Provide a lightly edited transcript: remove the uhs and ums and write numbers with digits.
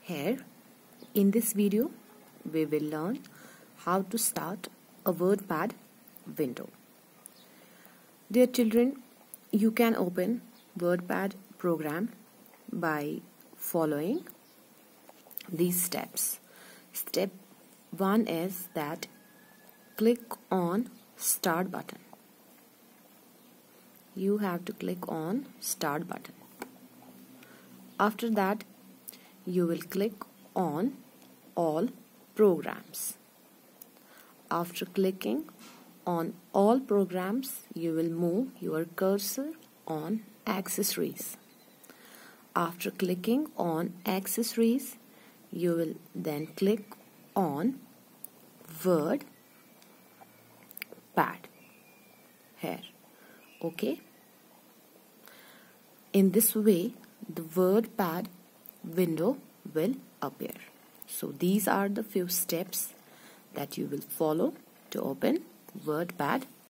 Here, in this video, we will learn how to start a WordPad window. Dear children, you can open WordPad program by following these steps. Step 1 is that click on Start button. You have to click on Start button. After that, you will click on All Programs. After clicking on All Programs, you will move your cursor on Accessories. After clicking on Accessories, you will then click on WordPad here. Okay? In this way, the WordPad window will appear. So these are the few steps that you will follow to open WordPad